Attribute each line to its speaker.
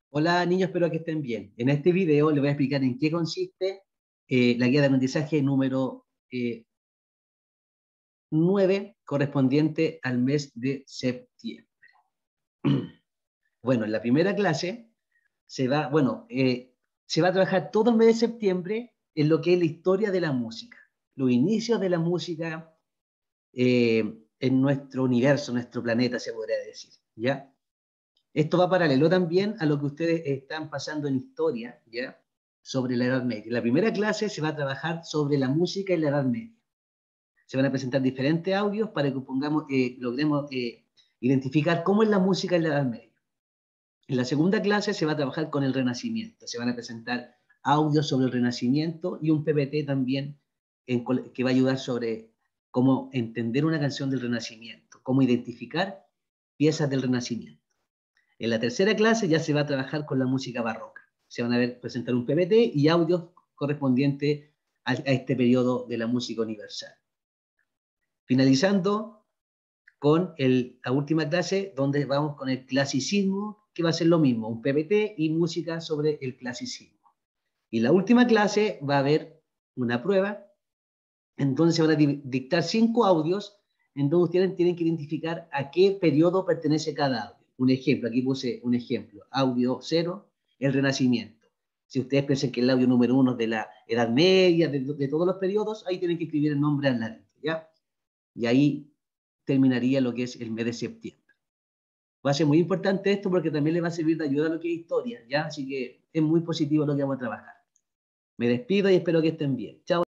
Speaker 1: Hola niños, espero que estén bien. En este video les voy a explicar en qué consiste la guía de aprendizaje número 9, correspondiente al mes de septiembre. Bueno, en la primera clase se va a trabajar todo el mes de septiembre en lo que es la historia de la música, los inicios de la música en nuestro universo, nuestro planeta, se podría decir, ¿ya? Esto va paralelo también a lo que ustedes están pasando en historia, ¿ya? Sobre la Edad Media. En la primera clase se va a trabajar sobre la música en la Edad Media. Se van a presentar diferentes audios para que logremos identificar cómo es la música en la Edad Media. En la segunda clase se va a trabajar con el Renacimiento. Se van a presentar audios sobre el Renacimiento y un PPT también que va a ayudar sobre cómo entender una canción del Renacimiento, cómo identificar piezas del Renacimiento. En la tercera clase ya se va a trabajar con la música barroca. Se van a presentar un PPT y audios correspondientes a este periodo de la música universal. Finalizando con la última clase, donde vamos con el clasicismo, que va a ser lo mismo, un PPT y música sobre el clasicismo. Y la última clase va a haber una prueba, entonces se van a dictar 5 audios, en donde ustedes tienen que identificar a qué periodo pertenece cada audio. Un ejemplo, aquí puse un ejemplo, audio 0, el Renacimiento. Si ustedes piensan que el audio número 1 es de la Edad Media, de todos los periodos, ahí tienen que escribir el nombre al lado, ¿ya? Y ahí terminaría lo que es el mes de septiembre. Va a ser muy importante esto porque también les va a servir de ayuda a lo que es historia, ¿ya? Así que es muy positivo lo que vamos a trabajar. Me despido y espero que estén bien. Chao.